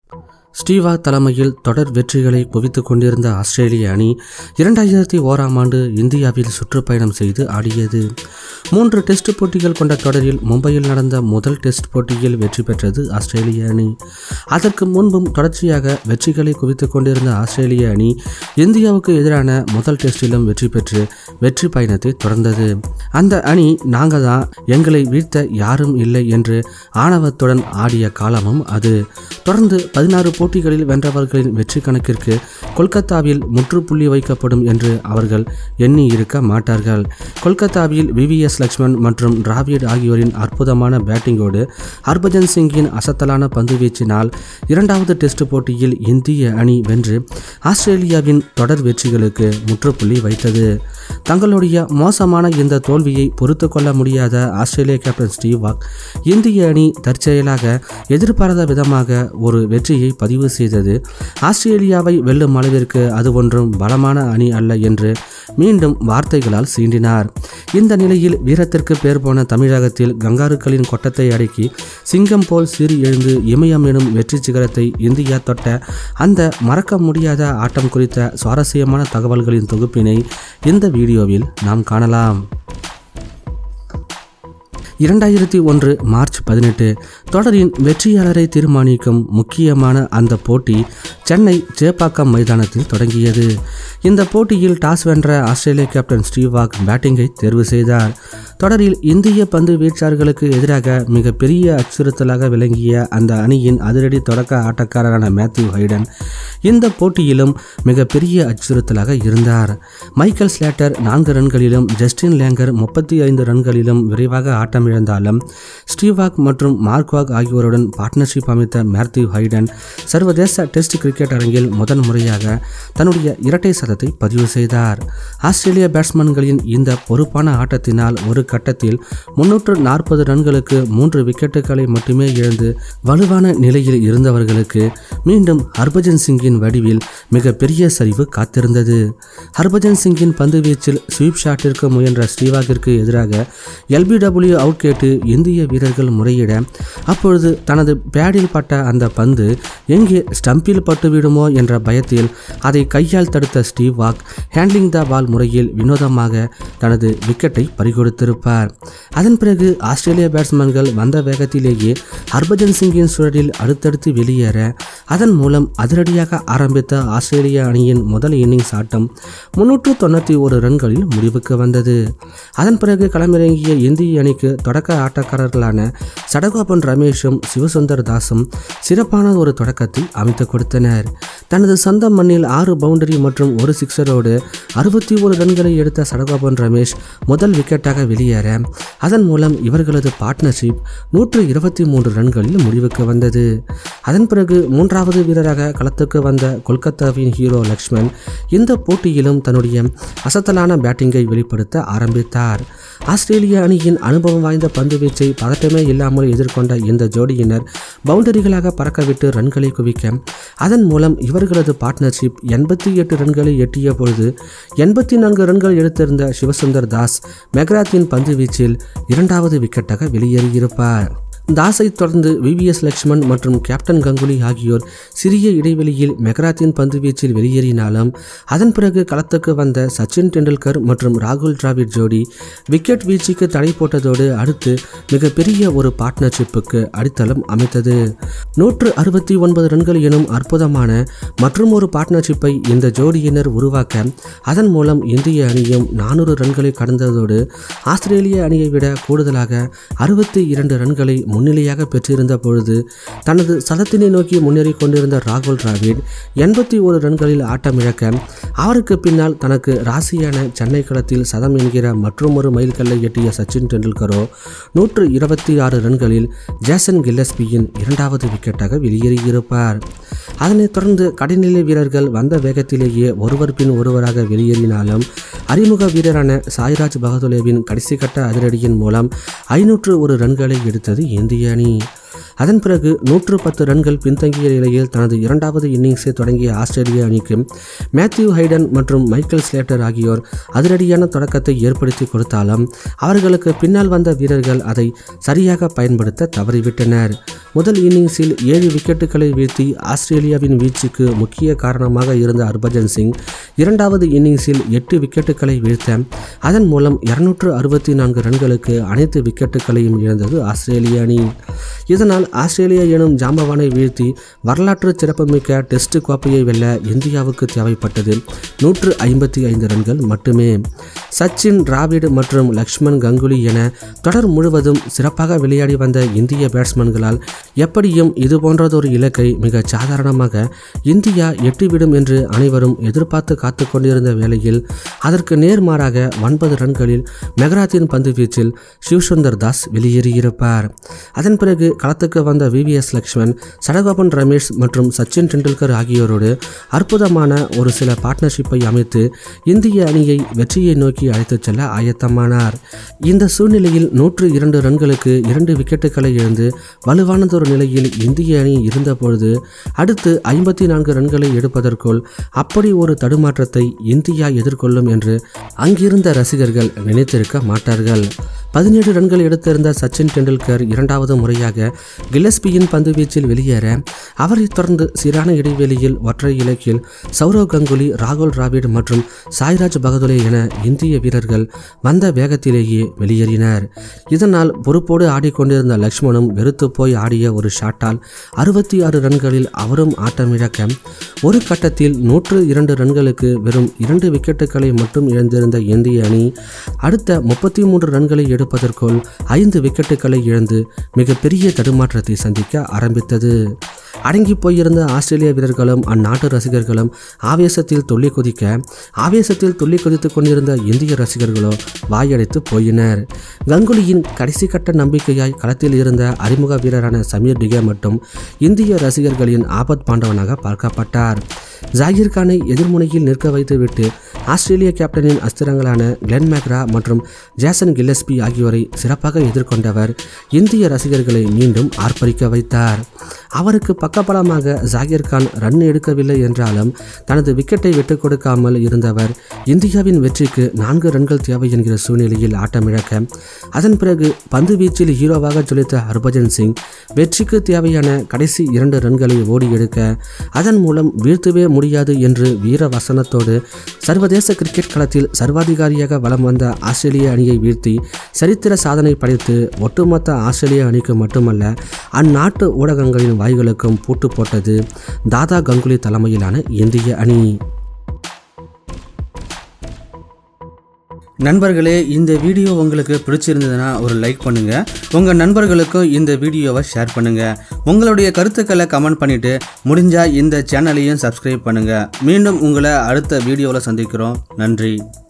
Steve Waugh தலைமையில் தொடர் வெற்றிகளை குவித்துக் கொண்டிருந்த ஆஸ்திரேலிய அணி 2001ஆம் ஆண்டு இந்தியாவில் சுற்றுப்பயணம் செய்து ஆடியது. 3 டெஸ்ட் போட்டிகள் கொண்ட தொடரில் மும்பையில் நடந்த முதல் டெஸ்ட் போட்டியில் வெற்றி பெற்றது ஆஸ்திரேலிய அணி. அதற்கு முன்பும் தொடர்ச்சியாக வெற்றிகளை குவித்துக் கொண்டிருந்த ஆஸ்திரேலிய அணி இந்தியாவுக்கு எதிரான முதல் டெஸ்டிலும் வெற்றி பெற்று வெற்றி பயணத்தை தொடர்ந்தது. அந்த அணி நாங்க தான், எங்களை வீழ்த்த யாரும் இல்லை என்று ஆணவத்துடன் ஆடிய காலமும் அது. தொடர்ந்து 16 போட்டிகளில் வென்றவர்களின் வெற்றி கணக்கிற்கு கொல்கத்தாவில் முற்றுப்புள்ளி வைக்கப்படும் என்று அவர்கள் எண்ணி இருக்க மாட்டார்கள். கொல்கத்தாவில் VVS லக்ஷ்மன் மற்றும் டிராவிட் ஆகியோரின் அற்புதமான பேட்டிங்கோடு ஹர்பஜன் சிங்கின் அசத்தலான பந்து வீச்சினால் 2வது டெஸ்ட் போட்டியில் இந்திய அணி வென்று ஆஸ்திரேலியாவின் தொடர் வெற்றிகளுக்கு முற்றுப்புள்ளி வைத்தது. தங்களுடைய மோசமான இந்த தோல்வியை பொறுத்து கொள்ள முடியாத ஆஸ்திரேலிய கேப்டன் ஸ்டீவாக் இந்திய அணி தற்செயலாக எதிர்பாராத விதமாக ஒரு வெற்றியை பதிவு செய்தது. ஆஸ்திரேலியாவை வெல்லும் அளவிற்கு அது ஒன்றும் பலமான அணி அல்ல என்று மீண்டும் வார்த்தைகளால் சீண்டினார். இந்த நிலையில் வீரத்திற்கு பேர் போன தமிழகத்தில் கங்காருக்களின் கொட்டத்தை அடக்கி சிங்கம் போல் சீறி எழுந்து இமயம் எனும் வெற்றி சிகரத்தை இந்தியா தொட்ட அந்த மறக்க முடியாத ஆட்டம் குறித்த சுவாரஸ்யமான தகவல்களின் தொகுப்பினை இந்த வீடியோவில் நாம் காணலாம். 2001 மார்ச் 18 தொடரின் வெற்றியாளரை தீர்மானிக்கும் முக்கியமான அந்த போட்டி சென்னை சேப்பாக்கம் மைதானத்தில் தொடங்கியது. இந்த போட்டியில் டாஸ் வென்ற ஆஸ்திரேலிய கேப்டன் ஸ்டீவாக் பேட்டிங்கை தேர்வு செய்தார். தொடரில் இந்திய பந்து வீச்சாளர்களுக்கு எதிராக மிகப்பெரிய அச்சுறுத்தலாக விளங்கிய அந்த அணியின் அதிரடி தொடக்க ஆட்டக்காரரான மேத்யூ ஹைடன் இந்த போட்டியிலும் மிகப்பெரிய அச்சுறுத்தலாக இருந்தார். மைக்கேல் ஸ்லேட்டர் 4 ரன்களிலும் ஜஸ்டின் லேங்கர் 35 ரன்களிலும் விரைவாக ஆட்டமிழந்தாலும் ஸ்டீவாக் மற்றும் மார்க்வாக் ஆகியோருடன் பார்ட்னர்ஷிப் அமைத்த மேத்யூ ஹைடன் சர்வதேச டெஸ்ட் கிரிக்கெட் அரங்கில் முதன் முறையாக தன்னுடைய இரட்டை சதத்தை பதிவு செய்தார். ஆஸ்திரேலிய பேட்ஸ்மேன்களின் இந்த பொறுப்பான ஆட்டத்தினால் ஒரு கட்டத்தில் 340 ரன்களுக்கு 3 விக்கெட்டுகளை மட்டுமே இழந்து வலுவான நிலையில் இருந்தவர்களுக்கு மீண்டும் ஹர்பஜன் சிங்கின் வடிவில் மிகப்பெரிய சரிவு காத்திருந்தது. ஹர்பஜன் சிங்கின் பந்து வீச்சில் ஸ்வீப் ஷாட்டிற்கு முயன்ற ஸ்டீவாக்கிற்கு எதிராக LBW அவுட் கேட்டு இந்திய வீரர்கள் முறையிட அப்பொழுது தனது பேடில் பட்ட அந்த பந்து எங்கே ஸ்டம்பில் பட்டுவிடுமோ என்ற பயத்தில் அதை கையால் தடுத்த ஸ்டீவாக் ஹேண்ட்லிங் த பால் முறையில் வினோதமாக தனது விக்கெட்டை பறிகொடுத்திருப்பார். அதன் பிறகு ஆஸ்திரேலிய பேட்ஸ்மேன்கள் வந்த வேகத்திலேயே ஹர்பஜன் சிங்கின் சுழலில் அடுத்தடுத்து வெளியேற அதன் மூலம் அதிரடியாக ஆரம்பித்த ஆஸ்திரேலிய அணியின் முதல் இன்னிங்ஸ் ஆட்டம் 391 ரன்களில் முடிவுக்கு வந்தது. அதன் பிறகு களமிறங்கிய இந்திய அணிக்கு தொடக்க ஆட்டக்காரர்களான சடகோபன் ரமேஷும் சிவசுந்தர் தாஸும் சிறப்பான ஒரு தொடக்கத்தை அமைத்துக் கொடுத்தனர். தனது சொந்த மண்ணில் 6 பவுண்டரி மற்றும் 1 சிக்ஸரோடு 61 ரன்களை எடுத்த சடகோபன் ரமேஷ் முதல் விக்கெட்டாக வெளியேற அதன் மூலம் இவர்களது பார்ட்னர்ஷிப் 123 ரன்களில் முடிவுக்கு வந்தது. அதன் பிறகு 3வது வீரராக களத்துக்கு வந்த கொல்கத்தாவின் ஹீரோ லக்ஷ்மன் இந்த போட்டியிலும் தன்னுடைய அசத்தலான பேட்டிங்கை வெளிப்படுத்த ஆரம்பித்தார். ஆஸ்திரேலிய அணியின் அனுபவம் வாய்ந்த பந்து வீச்சை பதட்டமே இல்லாமல் எதிர்கொண்ட இந்த ஜோடியினர் பவுண்டரிகளாக பறக்கவிட்டு ரன்களை குவிக்க அதன் மூலம் இவர்களது பார்ட்னர்ஷிப் 88 ரன்களை எட்டிய பொழுது 84 ரன்கள் எடுத்திருந்த சிவசுந்தர் தாஸ் மெக்ராத்தின் பந்து வீச்சில் 2வது விக்கெட்டாக வெளியேறியிருப்பார். தாஸை தொடர்ந்து VVS லக்ஷ்மன் மற்றும் கேப்டன் கங்குலி ஆகியோர் சிறிய இடைவெளியில் மெக்ராத்தின் பந்து வீச்சில் வெளியேறினாலும் அதன் பிறகு களத்துக்கு வந்த சச்சின் டெண்டுல்கர் மற்றும் ராகுல் டிராவிட் ஜோடி விக்கெட் வீச்சுக்கு தடை போட்டதோடு அடுத்து மிகப்பெரிய ஒரு பார்ட்னர்ஷிப்புக்கு அடித்தளம் அமைத்தது. 169 ரன்கள் எனும் அற்புதமான மற்றும் ஒரு பார்ட்னர்ஷிப்பை இந்த ஜோடியினர் உருவாக்க அதன் மூலம் இந்திய அணியும் 400 ரன்களை கடந்ததோடு ஆஸ்திரேலிய அணியை விட கூடுதலாக 62 ரன்களை முன்னிலையாக பெற்றிருந்த பொழுது தனது சதத்தினை நோக்கி முன்னேறி கொண்டிருந்த ராகுல் டிராவிட் 81 ரன்களில் ஆட்டமிழக்க அவருக்கு பின்னால் தனக்கு ராசியான சென்னை களத்தில் சதம் என்கிற மற்றொரு மைல்கல்லை எட்டிய சச்சின் டெண்டுல்கரோ 126 ரன்களில் ஜேசன் கில்லஸ்பியின் 2வது விக்கெட்டாக வெளியேறியிருப்பார். அதனைத் தொடர்ந்து கடைநிலை வீரர்கள் வந்த வேகத்திலேயே ஒருவர் பின் ஒருவராக வெளியேறினாலும் அறிமுக வீரரான சாய்ராஜ் பகதுலேவின் கடைசி கட்ட அதிரடியின் மூலம் 501 ரன்களை எடுத்தது இந்திய அணி. அதன் பிறகு 110 ரன்கள் பின்தங்கிய நிலையில் தனது 2வது இன்னிங்ஸை தொடங்கிய ஆஸ்திரேலிய அணிக்கு மேத்யூ ஹைடன் மற்றும் மைக்கேல் ஸ்லேட்டர் ஆகியோர் அதிரடியான தொடக்கத்தை ஏற்படுத்தி கொடுத்தாலும் அவர்களுக்கு பின்னால் வந்த வீரர்கள் அதை சரியாக பயன்படுத்த தவறிவிட்டனர். முதல் இன்னிங்ஸில் 7 விக்கெட்டுகளை வீழ்த்தி ஆஸ்திரேலியாவின் வீழ்ச்சிக்கு முக்கிய காரணமாக இருந்த ஹர்பஜன் சிங் இரண்டாவது இன்னிங்ஸில் 8 விக்கெட்டுகளை வீழ்த்த அதன் மூலம் 264 ரன்களுக்கு அனைத்து விக்கெட்டுகளையும் இழந்தது ஆஸ்திரேலிய அணி. இதனால் ஆஸ்திரேலியா எனும் ஜாம்பவானை வீழ்த்தி வரலாற்று சிறப்புமிக்க டெஸ்ட் கோப்பையை வெல்ல இந்தியாவுக்கு தேவைப்பட்டது 155 ரன்கள் மட்டுமே. சச்சின், டிராவிட் மற்றும் லக்ஷ்மண் கங்குலி என தொடர் முழுவதும் சிறப்பாக விளையாடி வந்த இந்திய பேட்ஸ்மேன்களால் எப்படியும் இது போன்றதொரு இலக்கை மிக சாதாரணமாக இந்தியா எட்டிவிடும் என்று அனைவரும் எதிர்பார்த்து காத்து கொண்டிருந்த வேளையில் அதற்கு நேர்மாறாக 9 ரன்களில் மெகராத்தின் பந்து வீச்சில் சிவ்சுந்தர் தாஸ் வெளியேறியிருப்பார். அதன் பிறகு களத்துக்கு வந்த VVS லக்ஷ்மண், சடகோபன் ரமேஷ் மற்றும் சச்சின் டெண்டுல்கர் ஆகியோரோடு அற்புதமான ஒரு சில பார்ட்னர்ஷிப்பை அமைத்து இந்திய அணியை வெற்றியை நோக்கி அழைத்துச் செல்ல ஆயத்தமானார். இந்த சூழ்நிலையில் 102 ரன்களுக்கு 2 விக்கெட்டுகளை இழந்து வலுவானதொரு நிலையில் இந்திய அணி இருந்தபொழுது அடுத்து 54 ரன்களை எடுப்பதற்குள் அப்படி ஒரு தடுமாற்றத்தை இந்தியா எதிர்கொள்ளும் என்று அங்கிருந்த ரசிகர்கள் நினைத்திருக்க மாட்டார்கள். 17 ரன்கள் எடுத்திருந்த சச்சின் டெண்டுல்கர் இரண்டாவது முறையாக கில்லஸ்பியின் பந்து வீச்சில் வெளியேற அவரை தொடர்ந்து சீரான இடைவெளியில் ஒற்றை இலக்கில் சௌரவ் கங்குலி, ராகுல் டிராவிட் மற்றும் சாய்ராஜ் பகதுலே என இந்திய வீரர்கள் வந்த வேகத்திலேயே வெளியேறினர். இதனால் பொறுப்போடு ஆடிக்கொண்டிருந்த லக்ஷ்மணும் வெறுத்து போய் ஆடிய ஒரு ஷாட்டால் 66 ரன்களில் அவரும் ஆட்டமிழக்க ஒரு கட்டத்தில் 102 ரன்களுக்கு வெறும் 2 விக்கெட்டுகளை மட்டும் இழந்திருந்த இந்திய அணி அடுத்த 33 ரன்களை எடுப்பதற்குள் 5 விக்கெட்டுகளை இழந்து மிகப்பெரிய தடுமாற்றத்தை சந்திக்க ஆரம்பித்தது. அடங்கி போயிருந்த ஆஸ்திரேலிய வீரர்களும் அந்நாட்டு ரசிகர்களும் ஆவேசத்தில் துள்ளி குதித்துக் கொண்டிருந்த இந்திய ரசிகர்களோ வாயடைத்து போயினர். கங்குலியின் கடைசி கட்ட நம்பிக்கையாய் களத்தில் இருந்த அறிமுக வீரரான சமீர் டிகே மட்டும் இந்திய ரசிகர்களின் ஆபத் பாண்டவனாக பார்க்கப்பட்டார். ஜாகிர் கானை எதிர்முனையில் நிற்க வைத்துவிட்டு ஆஸ்திரேலிய கேப்டனின் அஸ்திரங்களான கிளென் மேக்ரா மற்றும் ஜேசன் கில்லஸ்பி ஆகியோரை சிறப்பாக எதிர்கொண்டவர் இந்திய ரசிகர்களை மீண்டும் ஆர்ப்பரிக்க வைத்தார். அவருக்கு பக்கபலமாக ஜாகிர் கான் ரன் எடுக்கவில்லை என்றாலும் தனது விக்கெட்டை விட்டுக் கொடுக்காமல் இருந்தவர் இந்தியாவின் வெற்றிக்கு 4 ரன்கள் தேவை என்கிற சூழ்நிலையில் ஆட்டமிழக்க அதன் பிறகு பந்து வீச்சில் ஹீரோவாக ஜொலித்த ஹர்பஜன் சிங் வெற்றிக்கு தேவையான கடைசி 2 ரன்களை ஓடி எடுக்க அதன் மூலம் வீழ்த்தவே முடியாது என்று வீர வசனத்தோடு சர்வதேச கிரிக்கெட் களத்தில் சர்வாதிகாரியாக வலம் வந்த ஆஸ்திரேலிய அணியை வீழ்த்தி சரித்திர சாதனை படைத்து ஒட்டுமொத்த ஆஸ்திரேலிய அணிக்கு மட்டுமல்ல அந்நாட்டு ஊடகங்களின் வாய்களுக்கும் பூட்டு போட்டது தாதா கங்குலி தலைமையிலான இந்திய அணி. நண்பர்களே, இந்த வீடியோ உங்களுக்கு பிடிச்சிருந்ததுன்னா ஒரு லைக் பண்ணுங்கள். உங்கள் நண்பர்களுக்கும் இந்த வீடியோவை ஷேர் பண்ணுங்கள். உங்களுடைய கருத்துக்களை கமெண்ட் பண்ணிவிட்டு முடிஞ்சால் இந்த சேனலையும் சப்ஸ்கிரைப் பண்ணுங்கள். மீண்டும் உங்களை அடுத்த வீடியோவில் சந்திக்கிறோம். நன்றி.